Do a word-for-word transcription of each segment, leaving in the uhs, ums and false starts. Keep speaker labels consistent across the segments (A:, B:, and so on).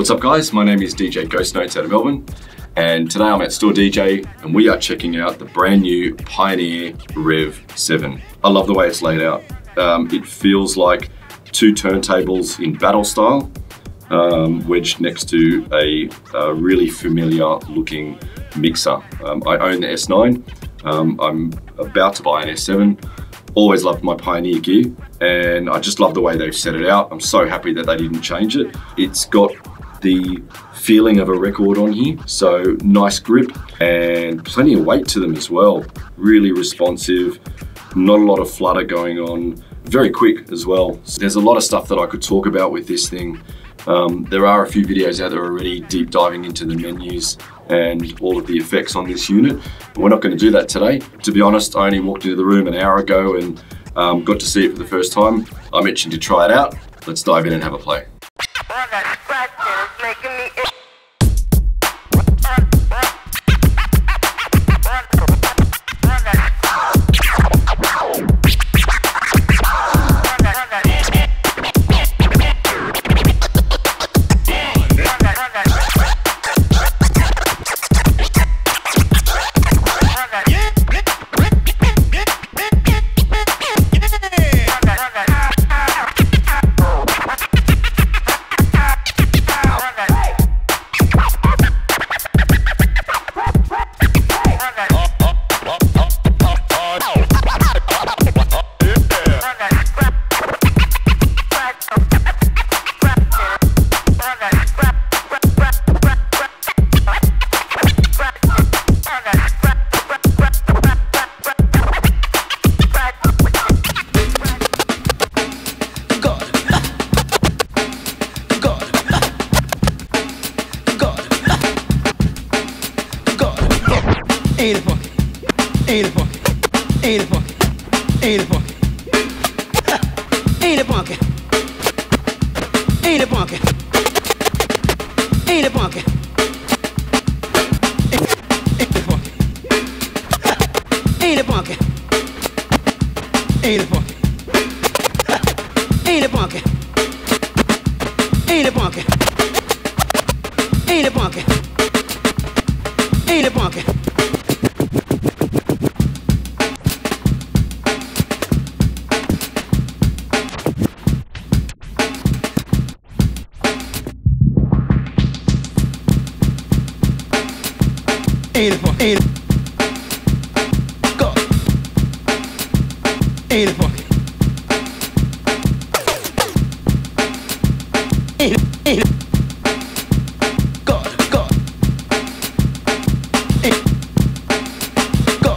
A: What's up guys, my name is D J GhostNotes out of Melbourne, and today I'm at Store D J and we are checking out the brand new Pioneer Rev seven. I love the way it's laid out. Um, it feels like two turntables in battle style, um, wedged next to a, a really familiar looking mixer. Um, I own the S nine, um, I'm about to buy an S seven. Always loved my Pioneer gear, and I just love the way they've set it out. I'm so happy that they didn't change it. It's got the feeling of a record on here, so nice grip and plenty of weight to them as well. Really responsive, not a lot of flutter going on, very quick as well. So there's a lot of stuff that I could talk about with this thing. Um, there are a few videos out there already deep diving into the menus and all of the effects on this unit. We're not going to do that today. To be honest, I only walked into the room an hour ago and um, got to see it for the first time. I'm itching to try it out. Let's dive in and have a play.
B: Ain't a funky, ain't a funky, ain't a funky, ain't a funky, ain't a funky, ain't a funky, ain't a funky, ain't a funky, ain't a funky, ain't a funky, ain't a funky, ain't a funky, ain't a funky, ain't a funky. Ain't a funky, ain't a go, ain't a funky, ain't a, ain't a go, go, ain't go,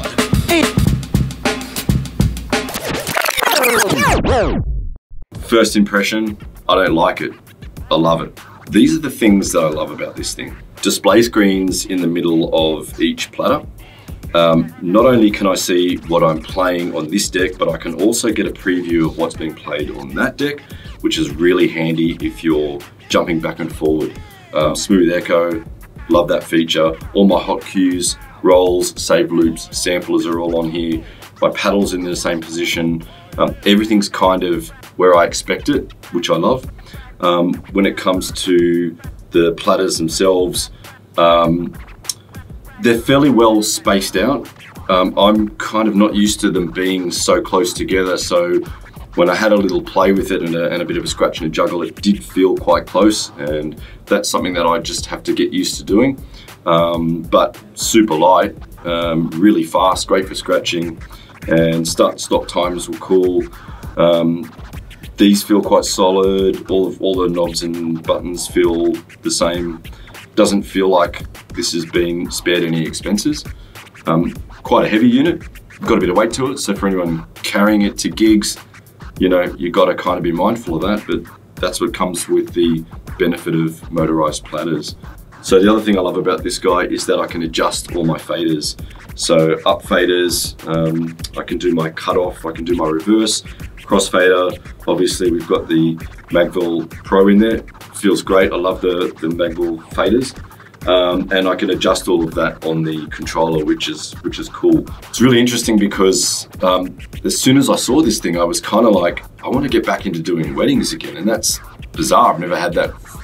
B: ain't.
A: First impression, I don't like it. I love it. These are the things that I love about this thing. Display screens in the middle of each platter. Um, not only can I see what I'm playing on this deck, but I can also get a preview of what's being played on that deck, which is really handy if you're jumping back and forward. Um, smooth echo, love that feature. All my hot cues, rolls, save loops, samplers are all on here. My paddle's in the same position. Um, everything's kind of where I expect it, which I love. Um, when it comes to the platters themselves, um, they're fairly well spaced out. Um, I'm kind of not used to them being so close together, so when I had a little play with it and a, and a bit of a scratch and a juggle, it did feel quite close, and that's something that I just have to get used to doing. Um, but super light, um, really fast, great for scratching, and start and stop times were cool. Um, These feel quite solid. All of all the knobs and buttons feel the same. Doesn't feel like this has been spared any expenses. Um, quite a heavy unit. Got a bit of weight to it. So for anyone carrying it to gigs, you know, you got to kind of be mindful of that. But that's what comes with the benefit of motorized platters. So the other thing I love about this guy is that I can adjust all my faders. So up faders, um, I can do my cutoff, I can do my reverse, crossfader. Obviously we've got the Magville Pro in there. Feels great, I love the, the Magville faders. Um, and I can adjust all of that on the controller, which is which is cool. It's really interesting because um, as soon as I saw this thing, I was kind of like, I want to get back into doing weddings again, and that's bizarre. I've never had that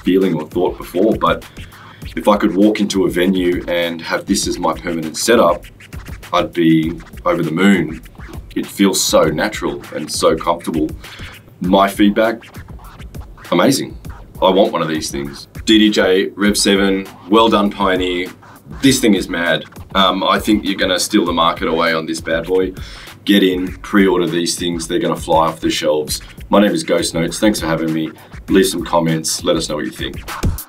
A: feeling or thought before, but if I could walk into a venue and have this as my permanent setup, I'd be over the moon. It feels so natural and so comfortable. My feedback, amazing. I want one of these things. D D J Rev seven, well done Pioneer. This thing is mad. Um, I think you're gonna steal the market away on this bad boy. Get in, pre-order these things, they're gonna fly off the shelves. My name is GhostNotes, thanks for having me. Leave some comments, let us know what you think.